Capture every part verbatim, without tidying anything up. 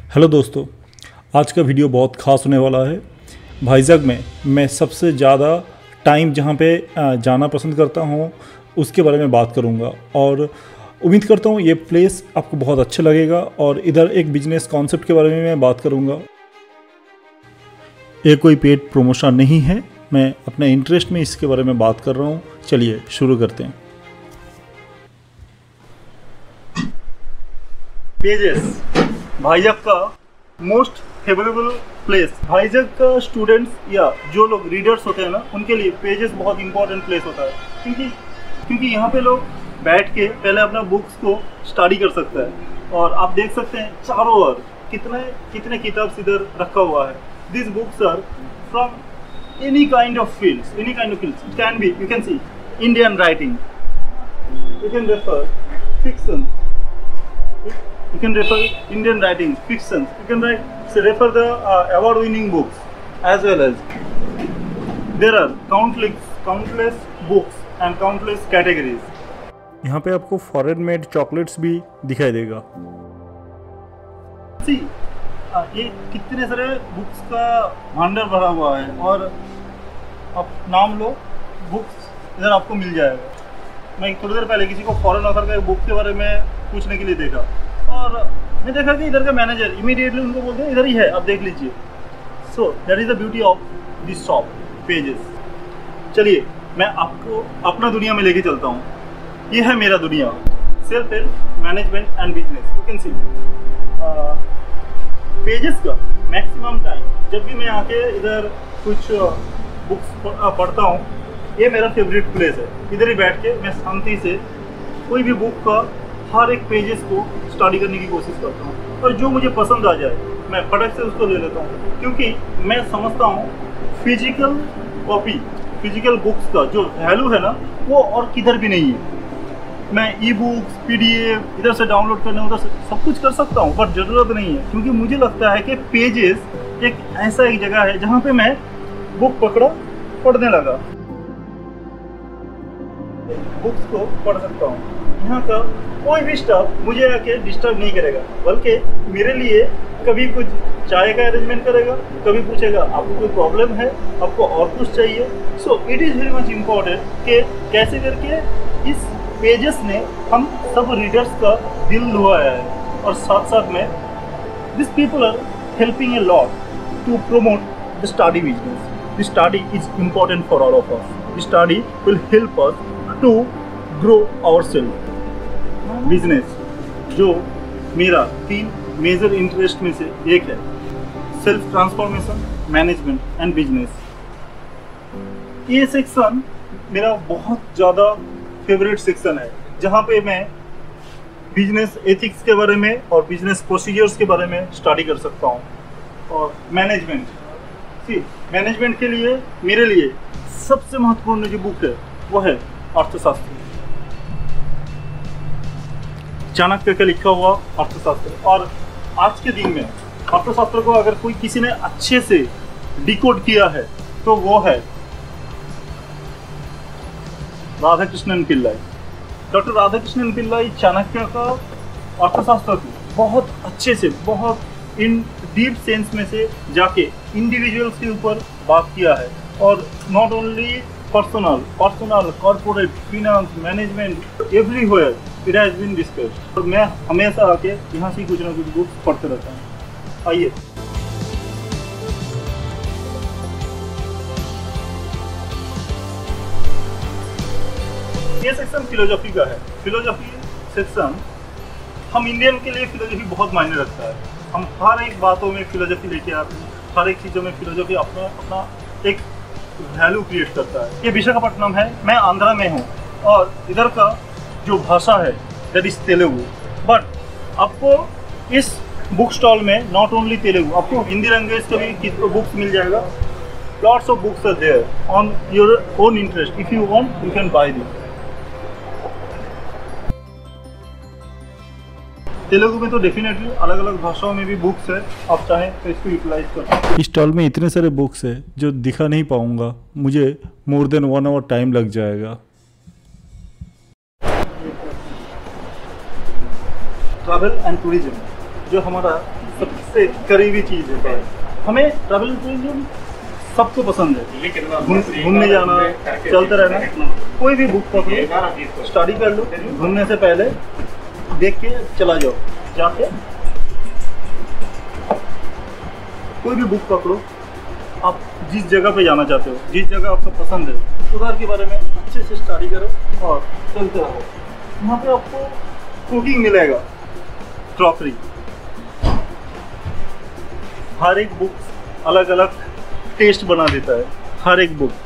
Hello दोस्तों, आज का वीडियो बहुत ख़ास होने वाला है। भाईजग में मैं सबसे ज़्यादा टाइम जहाँ पे जाना पसंद करता हूँ उसके बारे में बात करूँगा और उम्मीद करता हूँ ये प्लेस आपको बहुत अच्छा लगेगा। और इधर एक बिजनेस कॉन्सेप्ट के बारे में मैं बात करूँगा। ये कोई पेड प्रमोशन नहीं है, मैं अपने इंटरेस्ट में इसके बारे में बात कर रहा हूँ। चलिए शुरू करते हैं। पेजेस भाईजग का मोस्ट फेवरेबल प्लेस। भाईजग का स्टूडेंट्स या जो लोग रीडर्स होते हैं ना, उनके लिए पेजेस बहुत इंपॉर्टेंट प्लेस होता है, क्योंकि क्योंकि यहाँ पे लोग बैठ के पहले अपना बुक्स को स्टडी कर सकते हैं। और आप देख सकते हैं चारों ओर कितने कितने किताब इधर रखा हुआ है। This books are from any kind of fields, any kind of fields. It can be, you can see Indian writing, you can refer fiction, you can refer Indian writing, fiction, you can write, so refer the uh, award winning books, as well as there are countless countless books and countless categories. यहाँ पे आपको foreign made chocolates भी दिखाई देगा। See, uh, ये कितने सारे books का भंडार भरा हुआ है और आप नाम लो, बुक्स इधर आपको मिल जाएगा। मैं थोड़ी देर पहले किसी को फॉरेन ऑथर का बुक के बारे में पूछने के लिए देखा और मैं देखा कि इधर का मैनेजर इमीडिएटली उनको बोलते हैं इधर ही है, आप देख लीजिए। So that is the beauty of this shop pages. चलिए मैं आपको अपना दुनिया में लेके चलता हूँ। ये है मेरा दुनिया, self help, management and business. You can see pages का मैक्सिमम टाइम जब भी मैं आके इधर कुछ बुक्स पढ़ता हूँ, ये मेरा फेवरेट प्लेस है। इधर ही बैठ के मैं शांति से कोई भी बुक का हर एक पेजेस को स्टडी करने की कोशिश करता हूँ और जो मुझे पसंद आ जाए मैं फटक से उसको ले लेता हूँ, क्योंकि मैं समझता हूँ फिजिकल कॉपी, फिजिकल बुक्स का जो वैल्यू है ना, वो और किधर भी नहीं है। मैं e books, P D F इधर से डाउनलोड करने उधर से सब कुछ कर सकता हूँ, पर ज़रूरत नहीं है, क्योंकि मुझे लगता है कि पेजेस एक ऐसा एक जगह है जहाँ पे मैं बुक पकड़ा, पढ़ने लगा, बुक्स को पढ़ सकता हूँ। यहाँ का कोई भी स्टाफ मुझे आके डिस्टर्ब नहीं करेगा, बल्कि मेरे लिए कभी कुछ चाय का अरेंजमेंट करेगा, कभी पूछेगा आपको कोई प्रॉब्लम है, आपको और कुछ चाहिए। So it is very much important कि कैसे करके इस पेजेस ने हम सब रीडर्स का दिल लुभाया है। और साथ साथ में this people are helping a lot to promote the study business. The study is important for all of us. The study will help us to grow our self. Business जो मेरा तीन मेजर इंटरेस्ट में से एक है, self transformation, management and business. ये section मेरा बहुत ज़्यादा फेवरेट सेक्शन है, जहाँ पे मैं बिजनेस एथिक्स के बारे में और बिजनेस प्रोसीजर्स के बारे में स्टडी कर सकता हूँ। और मैनेजमेंट, सी मैनेजमेंट के लिए मेरे लिए सबसे महत्वपूर्ण जो बुक है वो है अर्थशास्त्र, चाणक्य का लिखा हुआ अर्थशास्त्र। और आज के दिन में अर्थशास्त्र को अगर कोई किसी ने अच्छे से डिकोड किया है तो वो है राधाकृष्णन पिल्लाई। डॉक्टर राधाकृष्णन पिल्लाई चाणक्य का अर्थशास्त्र को बहुत अच्छे से, बहुत इन डीप सेंस में से जाके इंडिविजुअल्स के ऊपर बात किया है। और not only personal personal corporate, finance, management, everywhere it has been discussed. और मैं हमेशा आके यहाँ से कुछ ना कुछ बुक्स पढ़ते रहता हूँ। आइए ये सेक्शन फिलोसफी का है। फिलोसफी सेक्शन, हम इंडियन के लिए फिलोसफी बहुत मायने रखता है। हम हर एक बातों में फिलोसफी लेके आते हैं, हर एक चीज़ों में फिलोसफी अपना अपना एक वैल्यू क्रिएट करता है। ये विशाखापट्टनम है, मैं आंध्रा में हूँ और इधर का जो भाषा है दैट इज तेलुगु। बट आपको इस बुक स्टॉल में नॉट ओनली तेलुगु, आपको हिंदी लैंग्वेज का भी बुक्स मिल जाएगा। Lots of books are there on your own interest. If you want you can buy this. Telugu में तो डेफिनेटली अलग अलग भाषाओं में भी बुक्स है, आप चाहें तो इसको यूटिलाइज कर। इस स्टॉल में इतने सारे बुक्स है जो दिखा नहीं पाऊंगा, मुझे more than one hour time लग जाएगा। ट्रैवल एंड टूरिज्म, जो हमारा सबसे करीबी चीज़ होता है। हमें ट्रैवल सबको पसंद है, घूमने जाना, चलते रहना। कोई भी बुक पकड़ो, स्टडी कर लो, घूमने से पहले देख के चला जाओ। जाके कोई भी बुक पकड़ो, आप जिस जगह पे जाना चाहते हो, जिस जगह आपको पसंद है, उधर के बारे में अच्छे से स्टडी करो और चलते रहो। वहाँ पे आपको कुकिंग मिलेगा, क्रॉकरी, हर एक बुक अलग अलग टेस्ट बना देता है। हर एक बुक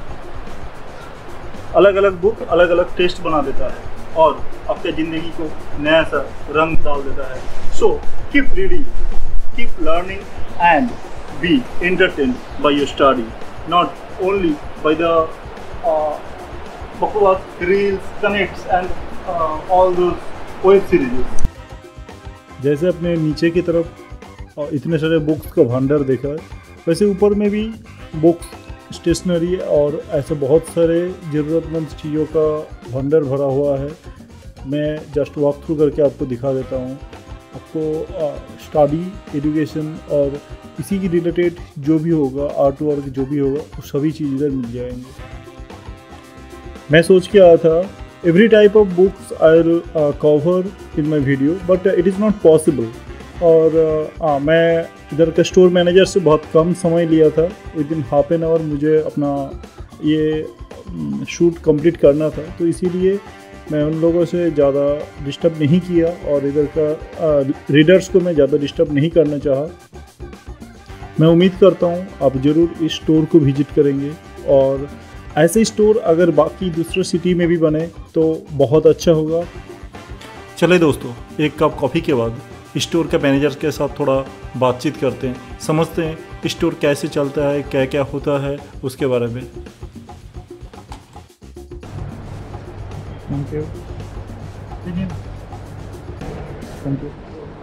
अलग अलग बुक अलग अलग टेस्ट बना देता है और आपके ज़िंदगी को नया सा रंग डाल देता है। So keep reading, keep learning and be entertained by your study, not only by the uh, popular reels, connects and uh, all those web series. जैसे अपने नीचे की तरफ और इतने सारे बुक्स का भंडार देखा है, वैसे ऊपर में भी बुक्स, स्टेशनरी और ऐसे बहुत सारे ज़रूरतमंद चीज़ों का भंडार भरा हुआ है। मैं जस्ट वॉक थ्रू करके आपको दिखा देता हूँ। आपको स्टडी, एजुकेशन और इसी की रिलेटेड जो भी होगा, आर्ट वर्क जो भी होगा, वो सभी चीज़ इधर मिल जाएंगे। मैं सोच के आया था every type of books I will cover in my video, but it is not possible. और uh, मैं इधर का स्टोर मैनेजर से बहुत कम समय लिया था। Within half an hour मुझे अपना ये शूट कंप्लीट करना था, तो इसीलिए मैं उन लोगों से ज़्यादा डिस्टर्ब नहीं किया और इधर का रीडर्स को मैं ज़्यादा डिस्टर्ब नहीं करना चाहा। मैं उम्मीद करता हूँ आप ज़रूर इस स्टोर को विजिट करेंगे और ऐसे स्टोर अगर बाकी दूसरे सिटी में भी बने तो बहुत अच्छा होगा। चले दोस्तों, एक कप कॉफ़ी के बाद स्टोर के मैनेजर के साथ थोड़ा बातचीत करते हैं, समझते हैं स्टोर कैसे चलता है, क्या क्या होता है उसके बारे में। Thank you. Thank you.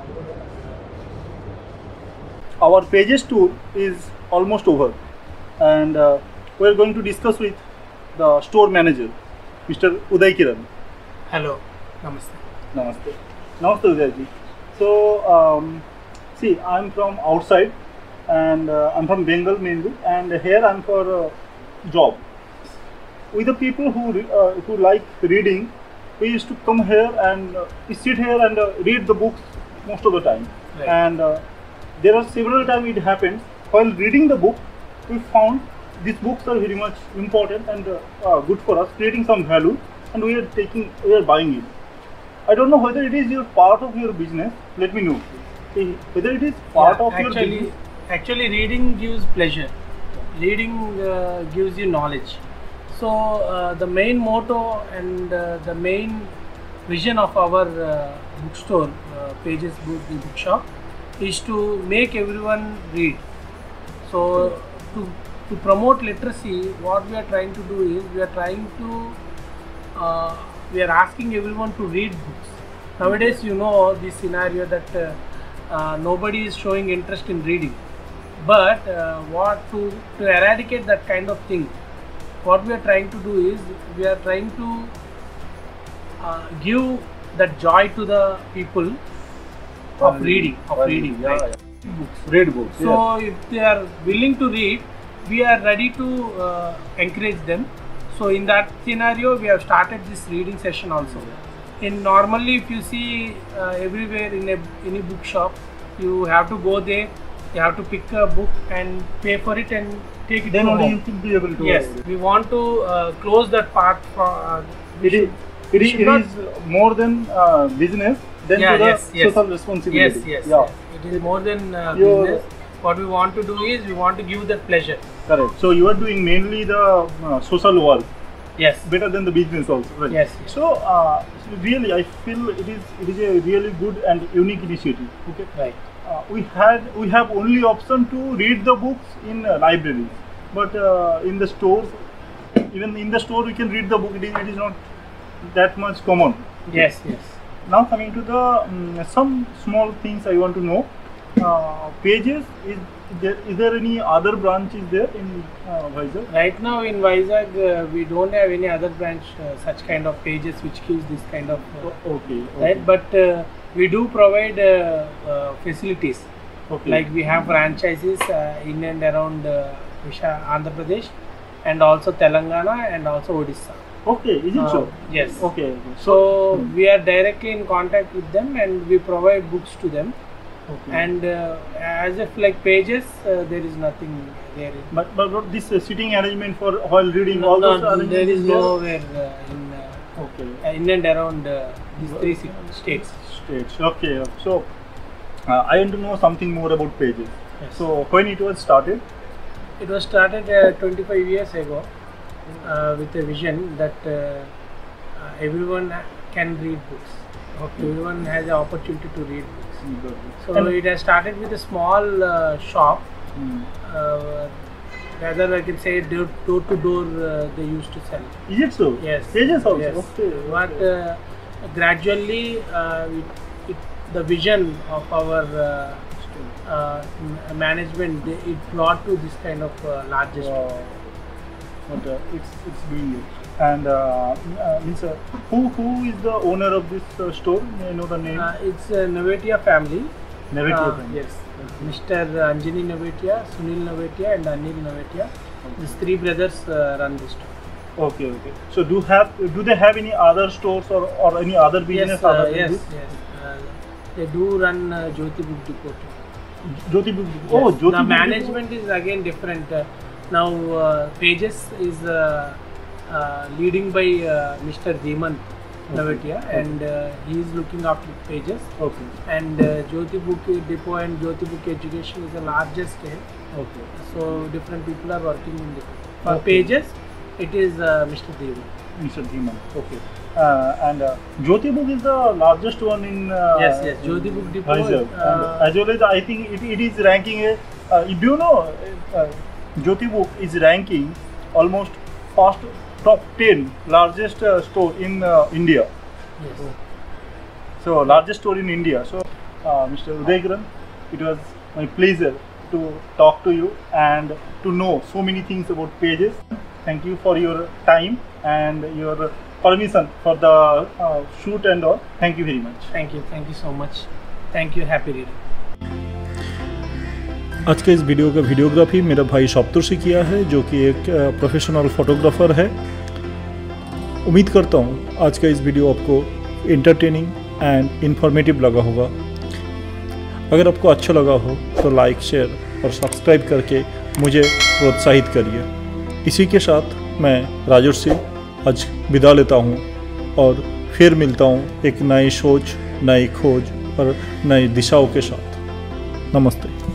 Our pages tour is almost over, and uh, we are going to discuss with the store manager, Mister Uday Kiran. Hello. Namaste. Namaste. Namaste, Uday ji. So, um, see, I'm from outside, and uh, I'm from Bengal mainly, and here I'm for uh, job. With the people who uh, who like reading, we used to come here and uh, we sit here and uh, read the books most of the time. Right. And uh, there are several times it happens while reading the book, we found these books are very much important and uh, uh, good for us, creating some value, and we are taking, we are buying it. I don't know whether it is your part of your business. Let me know whether it is part Yeah, of your actually, business. actually, reading gives pleasure. Reading uh, gives you knowledge. So uh, the main motto and uh, the main vision of our uh, bookstore, uh, Pages Book Bookshop, is to make everyone read. So to to promote literacy, what we are trying to do is we are trying to uh, we are asking everyone to read books. Nowadays, you know this scenario that uh, uh, nobody is showing interest in reading, but uh, what to to eradicate that kind of thing. What we are trying to do is we are trying to uh, give that joy to the people of reading, of Well, reading, yeah, right? yeah. Books, read books. So yes. if they are willing to read, we are ready to uh, encourage them. So in that scenario, we have started this reading session also. In normally, if you see uh, everywhere in a any bookshop, you have to go there. You have to pick a book and pay for it and take it Then to only home. you should be able to. Yes, we want to uh, close that part for. Uh, we It is, should- it we is, should it not- is more than uh, business, than Yeah, to the yes, yes. social responsibility. Yes, yes, Yeah, yes. It is more than uh, Your- business. What we want to do is we want to give that pleasure. correct. So you are doing mainly the uh, social work, Yes. better than the business also. Right? Yes, yes. So, uh, so really, I feel it is it is a really good and unique initiative. Okay. Right. Uh, we had we have only option to read the books in uh, libraries, but uh, in the stores, even in the store we can read the book. It is, it is not that much common. Yes, yes. Now coming to the um, some small things I want to know. Uh, pages, is there, is there any other branches there in uh, Vizag? Right now in Vizag, uh, we don't have any other branch uh, such kind of pages which gives this kind of uh, Okay, okay. right. But uh, we do provide uh, uh, facilities. Okay. Like we have franchises uh, in and around uh, Visha- Andhra Pradesh, and also Telangana, and also Odisha. Okay, is it Uh, so? Yes. Okay. okay. So Hmm. we are directly in contact with them, and we provide books to them. Okay. And uh, as if like pages, uh, there is nothing there. but, but but this uh, sitting arrangement for while reading No, all no, those arrangements there is there? nowhere uh, in uh, Okay. uh, in and around uh, these three ci- states. States. Okay. So uh, I want to know something more about pages. Yes. So when it was started? It was started uh, twenty-five years ago uh, with a vision that uh, uh, everyone can read books. Okay. Everyone has the opportunity to read books. So And- it has started with a small uh, shop. Hmm. Uh, rather, I can say door, door to door uh, they used to sell. Is it so? Yes. Pages also. Yes. Okay. But okay. uh, gradually, uh, it, it, the vision of our uh, uh, m- management, they- it brought to this kind of uh, larger store. Wow. But uh, it's it's doing it. And uh, uh, means uh, who who is the owner of this uh, store? May I know the name? Uh, it's a Navetia family. Nevatia Uh, family. Yes. Mister Anjani Navetia, Sunil Navetia, and Anil Navetia. These three brothers uh, run this store. Okay, okay. So do have do they have any other stores or, or any other business Yes, uh, other than yes, this? yes. Uh, they do run uh, Jyoti Book Depot too. Jyoti Book. Oh, Yes. Jyoti The Book management is again different. Uh, now uh, Pages is uh, uh, leading by uh, Mister Deeman Navetia, Okay. and uh, he is looking after Pages. Depot. Okay, And uh, Jyoti Book Depot and Jyoti Book Education is the largest scale. okay. So different people are working in it. For Okay. Pages, it is uh, Mister Deeman. Mister Dhiman. Okay. Uh, and uh, Jyoti Book is the largest one in. Uh, Yes, yes. Jyoti Book Depot. Vizag. uh, And as well as I think it, it is ranking a. Uh, do you know uh, Jyoti Book is ranking almost first top ten largest uh, store in uh, India. yes. So largest store in India. So uh, Mister Udaykaran, it was my pleasure to talk to you and to know so many things about Pages. Thank you for your time and your permission for the uh, shoot and all. Thank you very much. Thank you. Thank you so much. Thank you. Happy reading. आज के इस video का videography मेरा भाई शाप्तुर से किया है, जो कि एक प्रोफेशनल फोटोग्राफर है। उम्मीद करता हूँ आज का इस वीडियो आपको इंटरटेनिंग एंड इन्फॉर्मेटिव लगा होगा। अगर आपको अच्छा लगा हो तो लाइक, शेयर और सब्सक्राइब करके मुझे प्रोत्साहित करिए। इसी के साथ मैं राजेश से आज विदा लेता हूँ और फिर मिलता हूँ एक नई सोच, नई खोज और नई दिशाओं के साथ। नमस्ते।